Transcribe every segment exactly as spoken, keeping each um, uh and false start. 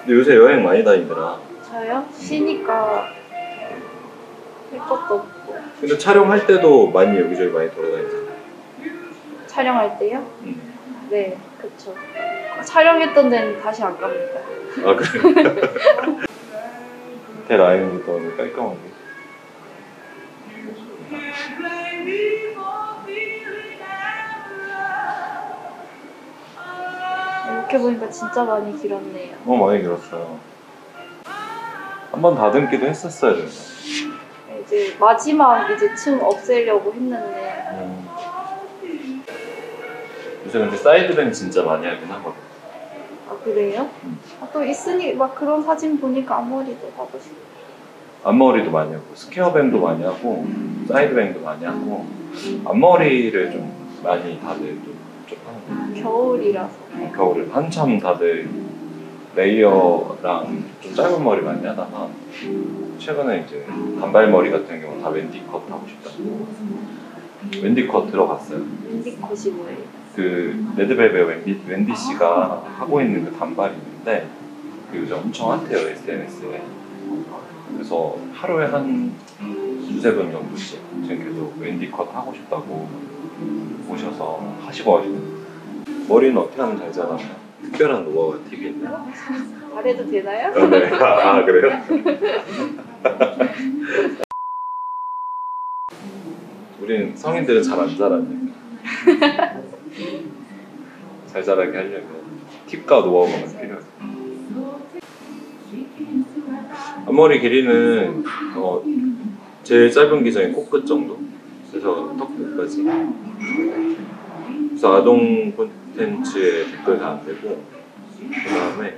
근데 요새 여행 많이 다니더라. 저요? 쉬니까 할 것도 없고. 근데 촬영할 때도 많이 여기저기 많이 돌아다니잖아요. 촬영할 때요? 응. 네, 그쵸. 촬영했던 데는 다시 안 갑니다. 아 그래? 대 라인부터 오늘 깔끔하게. 이렇게 보니까 진짜 많이 길었네요. 어 많이 길었어요. 한 번 다듬기도 했었어야 된다. 이제 마지막 이제 층 없애려고 했는데. 음. 요새 근데 사이드뱅 진짜 많이 하긴 하거든. 아 그래요? 음. 아, 또 있으니 막 그런 사진 보니까 앞머리도 하고 싶어. 앞머리도 많이 하고 스퀘어뱅도 많이 하고 사이드뱅도 많이 하고 앞머리를 좀 많이 다들 좀, 좀 하는 거예요. 겨울이라서. 겨울에 한참 다들 레이어랑 좀 짧은 머리 많이 하다가 최근에 이제 단발머리 같은 경우 다 웬디 컷 하고 싶다고. 웬디 컷 들어갔어요. 웬디 컷이 뭐예요? 그 레드벨벳 웬디, 웬디 씨가 하고 있는 그 단발이 있는데 그 요즘 엄청 핫해요 에스엔에스에. 그래서 하루에 한 두세 번 정도씩 지금 계속 웬디 컷 하고 싶다고 오셔서 하시고 하시는. 머리는 어떻게 하면 잘 자라나요? 특별한 노하우가 팁이 있나요? 말해도 되나요? 아, 네. 아 그래요? 우린 성인들은 잘 안 자라니까 잘 자라게 하려면 팁과 노하우가 필요해요. 앞머리 길이는 어, 제일 짧은 기장이 코끝 정도? 그래서 턱 끝까지. 그래서 아동 콘텐츠에 댓글 다 안 되고 그 다음에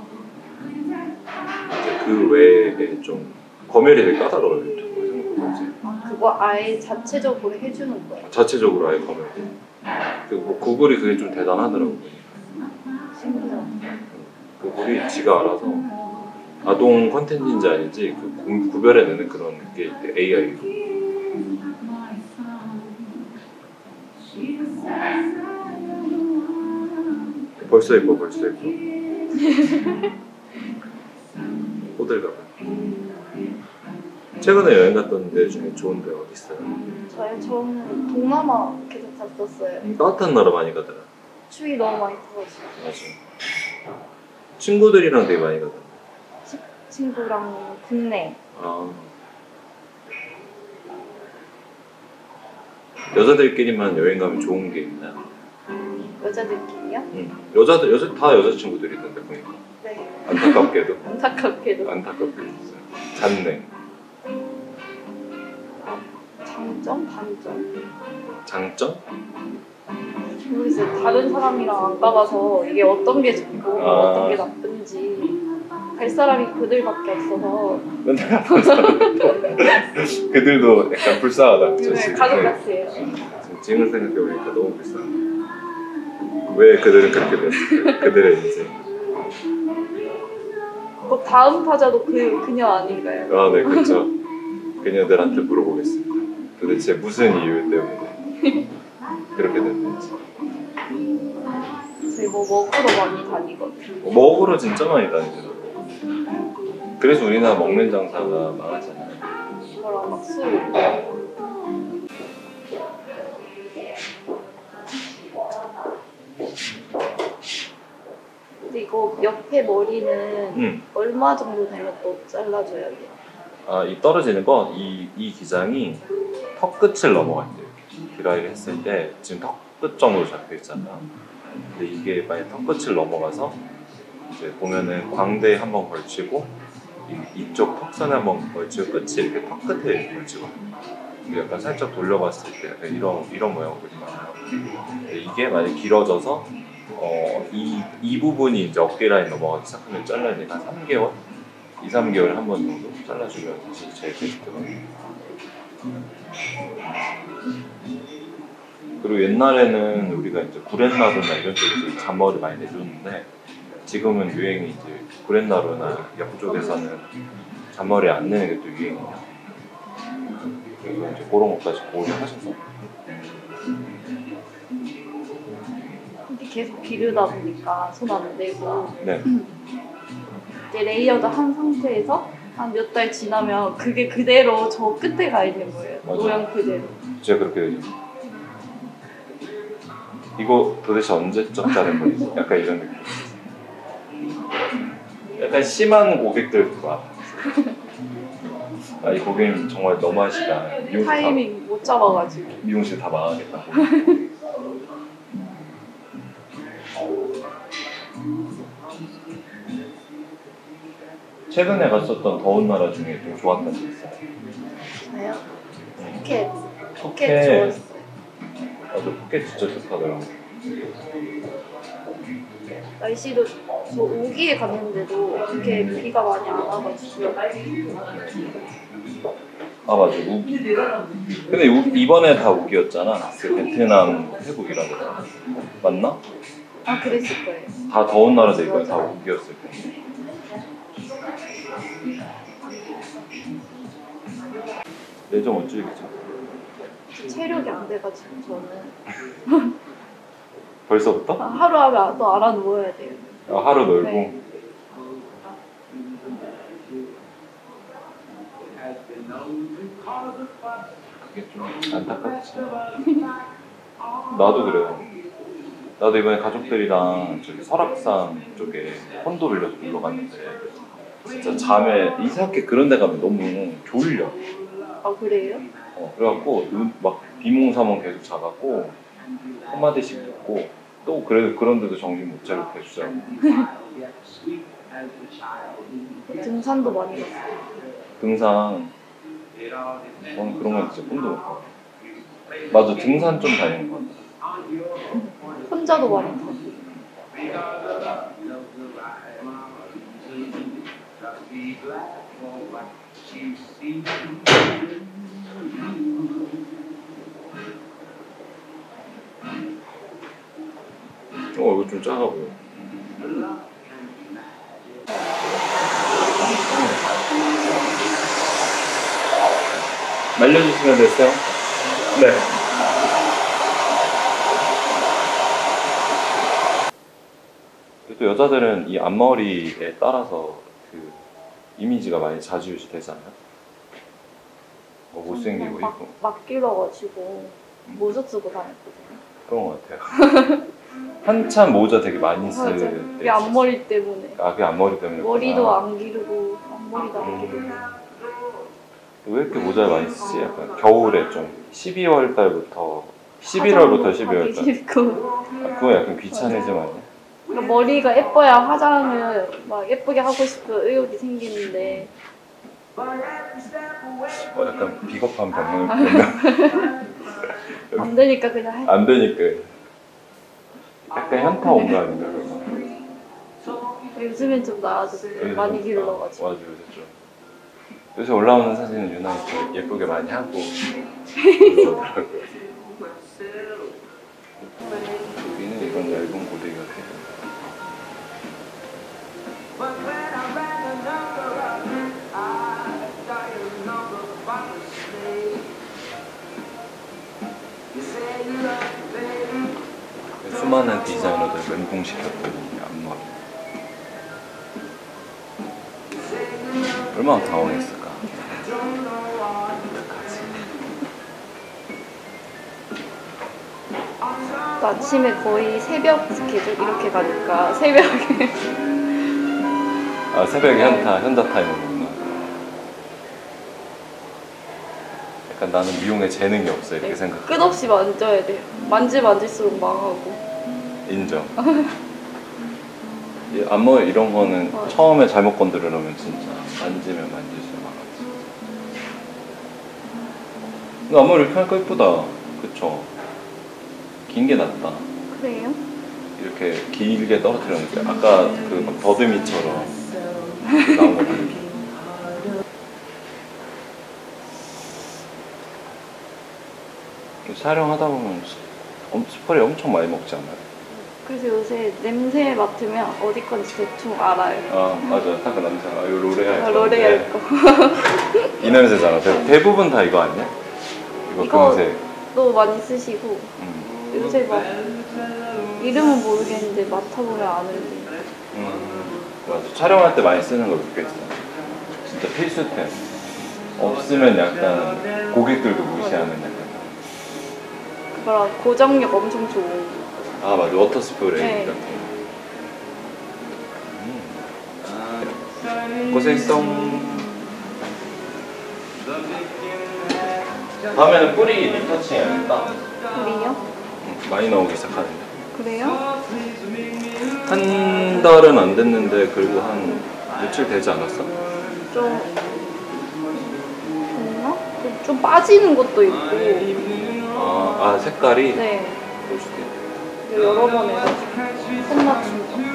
이제 그 외에 좀 검열이 되게 까다로워요 유튜브에 생각보다. 아, 그거 아예 자체적으로 해주는 거예요? 자체적으로 아예 검열이. 그리고 뭐 구글이 그게 좀 대단하더라고요. 신기하다. 구글이 지가 알아서 아동 콘텐츠인지 아닌지 그 구별해내는 그런 게 있대, 에이아이로. 벌써 예뻐, 벌써 예뻐. 호들갑을. 최근에 여행 갔던 데 중에 좋은 데 어디 있어요? 저요? 저는 동남아 계속 갔었어요. 음, 따뜻한 나라 많이 가더라. 추위 너무 많이 타가지고. 맞아. 친구들이랑 되게 많이 가더라. 치, 친구랑 국내. 아. 여자들끼리만 여행 가면 좋은 게 있나요? 여자들끼리요? 응. 여자들, 여자, 다 여자친구들이던데 보니까. 네. 안타깝게도. 안타깝게도. 안타깝게도 있어요. 잔네. 장점? 단점? 장점? 모르겠어요. 다른 사람이랑 안 가봐서 이게 어떤 게 좋고 아. 어떤 게 나쁜지 갈 사람이 그들밖에 없어서. 맨날 그들도 약간 불쌍하다. 그쵸? 네, 가족 같아요. 지금 생각해보니까 너무 불쌍해. 왜 그들은 그렇게 됐을까? 그들의 인생. 그 다음 타자도 그 그녀 아닌가요? 아, 네, 그렇죠. 그녀들한테 물어보겠습니다. 도대체 무슨 이유 때문에 그렇게 됐는지. 저희 뭐 먹으러 많이 다니거든요. 먹으러 진짜 많이 다니더라고요. 그래서 우리나라 먹는 장사가 망하잖아요. 저랑 막 술. 근데 이거 옆에 머리는 음. 얼마 정도 되면 또 잘라줘야 돼요? 아, 이 떨어지는 거, 이, 이 기장이 턱 끝을 넘어갈 때 이렇게 드라이를 했을 때 지금 턱 끝 정도로 잡혀 있잖아요. 근데 이게 만약 턱 끝을 넘어가서 이제 보면은 광대에 한번 걸치고 이, 이쪽 턱선에 한번 걸치고 끝이 이렇게 턱 끝에 이렇게 걸치거든요. 약간 살짝 돌려봤을 때 약간 이런 이런 모양들이 많아요. 근데 이게 만약 길어져서 어, 이, 이 부분이 이제 어깨 라인 넘어가기 시작하면 잘라야 되니까 한 삼 개월? 이, 삼 개월에 한 번 정도 잘라주면 사실 제일 베스트거든요. 그리고 옛날에는 우리가 이제 구렛나루나 이런 쪽에서 잔머리 많이 내줬는데 지금은 유행이 이제 구렛나루나 옆쪽에서는 잔머리 안 내는 게 또 유행이냐. 그래서 이제 그런 것까지 고려하셔서. 근데 계속 기르다 보니까 손 안 대고. 네. 이제 레이어드 한 상태에서 한 몇 달 지나면 그게 그대로 저 끝에 가 있는 거예요. 맞아. 모양 그대로. 진짜 그렇게 되죠. 이거 도대체 언제적 자른 거지? 약간 이런 느낌. 약간 심한 고객들 봐. 아, 이 고객님 정말 너무하시다. 미용실 타이밍 못 잡아가지고. 다, 미용실 다 망하겠다고. 최근에 갔었던 더운 나라 중에 좀 좋았던 데 있어요? 저요? 푸켓. 푸켓 푸켓. 좋았어요. 맞아, 푸켓 진짜 좋다더라고. 날씨도 저 우기에 갔는데도 그렇게 비가 많이 안 와가지고. 아 맞아, 우기. 근데 우, 이번에 다 우기였잖아. 그 베트남, 태국 이런 데 다. 맞나? 아 그랬을 거예요. 다 더운 나라들 이번에 다 우기였을 거야. 내정 어찌겠죠? 체력이 안 돼가지고 저는 벌써부터? 아, 하루 하면 또 알아 누워야 돼요. 아, 하루 놀고. 네. 그게 좀 안타깝지. 나도 그래요. 나도 이번에 가족들이랑 저기 설악산 쪽에 콘도 빌려서 놀러 갔는데 진짜 잠에 이상하게 그런 데 가면 너무 졸려. 아 그래요? 어, 그래갖고 눈, 막 비몽사몽 계속 자갖고 한마디씩 듣고 또 그래 그런데도 정신 못 차리고 계속 자고. 등산도 많이 갔어요. 등산 저는 그런 건 진짜 꿈도 못 꿔. 맞아, 등산 좀 다니는 것 같아. 혼자도 많이 가고. 어, 이거 좀 작아 보여. 말려주시면 됐어요? 네. 또 여자들은 이 앞머리에 따라서 그 이미지가 많이 좌지우지 되잖아요. 뭐 못생기고 막, 있고 막 길러가지고 모자 쓰고 다녔거든요. 그런 것 같아요. 한참 모자 되게 많이 쓸 맞아. 때. 그게 앞머리 때문에. 아, 그게 앞머리 때문에. 머리도 안 기르고 앞머리도 안 기르고. 왜 이렇게 모자를 많이 쓰지? 약간 겨울에 좀 십이월 달부터 십일월부터 십이월 달. 길고. 아, 그거 약간 귀차니즘 아니야? 그러니까 머리가 예뻐야 화장을 막 예쁘게 하고 싶은 의욕이 생기는데 어, 약간 비겁한 병명. 안 되니까 그냥 할. 안 되니까. 약간 현타 온 거 아닌가 그거. 요즘엔 좀 나아졌어요. 많이 길러가지고. 맞아, 요새 좀. 요새 올라오는 사진은 유난히 좀 예쁘게 많이 하고 그러더라고요. 여기는 이런 얇은 고데기가 되게. 수많은 디자이너들 멘붕시켰던 이 앞머리. 얼마나 당황했을까. 또 아침에 거의 새벽 스케줄 이렇게 가니까 새벽에 아, 새벽에 현타, 현타 타임이구나. 약간 나는 미용에 재능이 없어 이렇게 생각해. 끝없이 만져야 돼요. 만지 만질수록 망하고. 인정. 이 앞머리 이런 거는 맞아. 처음에 잘못 건드리려면 진짜 만지면 만질수록 망하지. 근데 앞머리 이렇게 하니까 이쁘다. 그쵸? 긴 게 낫다. 그래요? 이렇게 길게 떨어뜨리는 게 아까 그 막 더듬이처럼 나온 거 보니까. 촬영하다 보면 엄- 스프레이 엄청 많이 먹지 않아요? 그래서 요새 냄새 맡으면 어디 건지 대충 알아요. 아 맞아, 딱 그 냄새. 아 이거 로레알. 아, 로레알 거. 이 냄새잖아. 대, 대부분 다 이거 아니야? 이거 이거- 금색. 또 많이 쓰시고 음. 요새 막 이름은 모르겠는데 맡아보면 아는데. 음, 맞아. 촬영할 때 많이 쓰는 거 몇 개 있어. 진짜 필수템. 없으면 약간 고객들도 무시하는 약간. 그거랑 고정력 엄청 좋은. 아 맞아. 워터 스프레이 네. 같은 거. 음. 고생했어. 다음에는 뿌리 리터칭 해야겠다. 우리요? 음, 많이 나오기 시작하는데. 그래요? 한 달은 안 됐는데 그래도 한 며칠 되지 않았어? 좀 됐나? 좀 빠지는 것도 있고. 아, 아 색깔이? 네. 그럴 수도 있겠다. 여러 번 해가지고 손 맞춘 거.